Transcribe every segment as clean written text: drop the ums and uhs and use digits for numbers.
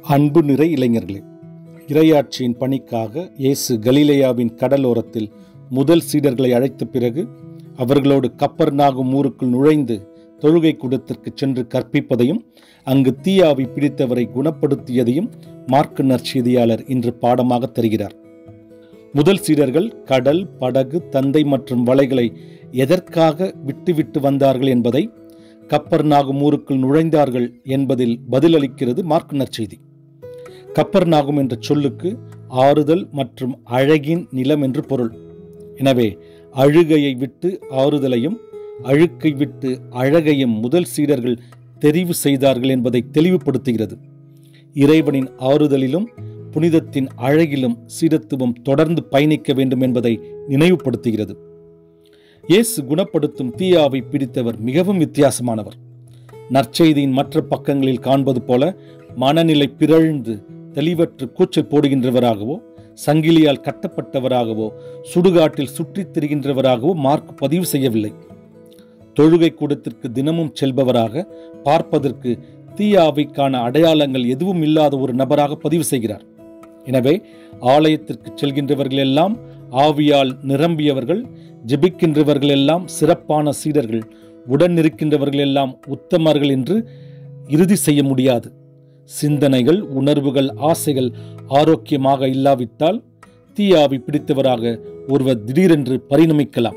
அன்பு நிறை இளைஞர்களே, இறையாட்சியின் பணிக்காக இயேசு கலிலேயாவின் கடலோரத்தில் முதல் சீடர்களை அழைத்த பிறகு அவர்களோடு கப்பர்நாகும் ஊருக்குள் நுழைந்து தொழுகை கூடத்திற்கு சென்று கற்பிப்பதையும் அங்கு தீயாவி பிடித்தவரை குணப்படுத்தியதையும் மார்க்கு நற்செய்தியாளர் இன்று பாடமாக தருகிறார். முதல் சீடர்கள் கடல், படகு, தந்தை மற்றும் வலைகளை எதற்காக விட்டுவிட்டு வந்தார்கள் என்பதை, கப்பர்நாகும் ஊருக்குள் நுழைந்தார்கள் என்பதில் பதிலளிக்கிறது மார்க்கு நற்செய்தி. கப்பர்நாகும் என்ற சொல்லுக்கு ஆறுதல் மற்றும் அழகின் நிலம் என்று பொருள். எனவே அழுகையை விட்டு ஆறுதலையும் அழுக்கை விட்டு அழகையும் முதல் சீடர்கள் தெரிவு செய்தார்கள் என்பதை தெளிவுபடுத்துகிறது. இறைவனின் ஆறுதலிலும் புனிதத்தின் அழகிலும் சீடத்துவம் தொடர்ந்து பயணிக்க வேண்டும் என்பதை நினைவுபடுத்துகிறது. இயேசு குணப்படுத்தும் தீயாவை பிடித்தவர் மிகவும் வித்தியாசமானவர். நற்செய்தியின் மற்ற பக்கங்களில் காண்பது போல மனநிலை பிறழ்ந்து தெளிவற்று கூச்சல் போடுகின்றவராகவோ, சங்கிலியால் கட்டப்பட்டவராகவோ, சுடுகாட்டில் சுற்றித் திரிகின்றவராகவோ மார்க் பதிவு செய்யவில்லை. தொழுகை கூடத்திற்கு தினமும் செல்பவராக, பார்ப்பதற்கு தீயாவிக்கான அடையாளங்கள் எதுவும் இல்லாத ஒரு நபராக பதிவு செய்கிறார். எனவே ஆலயத்திற்கு செல்கின்றவர்கள் எல்லாம் ஆவியால் நிரம்பியவர்கள், ஜெபிக்கின்றவர்கள் எல்லாம் சிறப்பான சீடர்கள், உடன் இருக்கின்றவர்கள் எல்லாம் உத்தமர்கள் என்று இறுதி செய்ய முடியாது. சிந்தனைகள், உணர்வுகள், ஆசைகள் ஆரோக்கியமாக இல்லாவிட்டால் தீயாவி பிடித்தவராக ஒருவர் திடீரென்று பரிணமிக்கலாம்.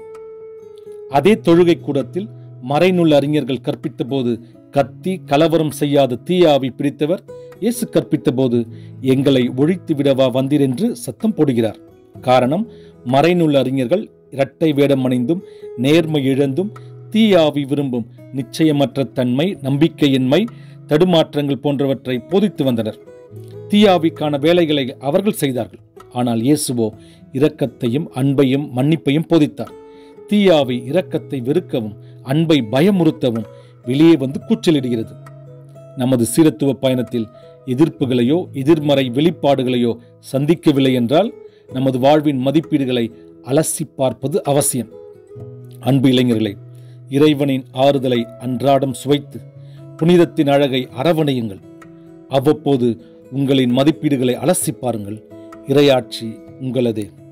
அதே தொழுகை கூடத்தில் மறைநூல் அறிஞர்கள் கற்பித்த போது கத்தி கலவரம் செய்யாத தீயாவி பிடித்தவர் இயேசு கற்பித்த போது எங்களை ஒழித்து விடவா வந்தீர் என்று சத்தம் போடுகிறார். காரணம், மறைநூல் அறிஞர்கள் இரட்டை வேடம் அணிந்தும் நேர்மை இழந்தும் தீயாவி விரும்பும் நிச்சயமற்ற தன்மை, நம்பிக்கையின்மை, தடுமாற்றங்கள் போன்றவற்றை போதித்து வந்தனர். தீயாவிக்கான வேலைகளை அவர்கள் செய்தார்கள். ஆனால் இயேசுவோ இரக்கத்தையும் அன்பையும் மன்னிப்பையும் போதித்தார். தீயாவி இரக்கத்தை வெறுக்கவும் அன்பை பயமுறுத்தவும் வெளியே வந்து கூச்சலிடுகிறது. நமது சீரத்துவ பயணத்தில் எதிர்ப்புகளையோ எதிர்மறை வெளிப்பாடுகளையோ சந்திக்கவில்லை என்றால் நமது வாழ்வின் மதிப்பீடுகளை அலசி பார்ப்பது அவசியம். அன்பு இளைஞர்களே, இறைவனின் ஆறுதலை அன்றாடம் சுவைத்து புனிதத்தின் அழகை அரவணையுங்கள். அவ்வப்போது உங்களின் மதிப்பீடுகளை அலசி பாருங்கள். இறையாட்சி உங்களதே.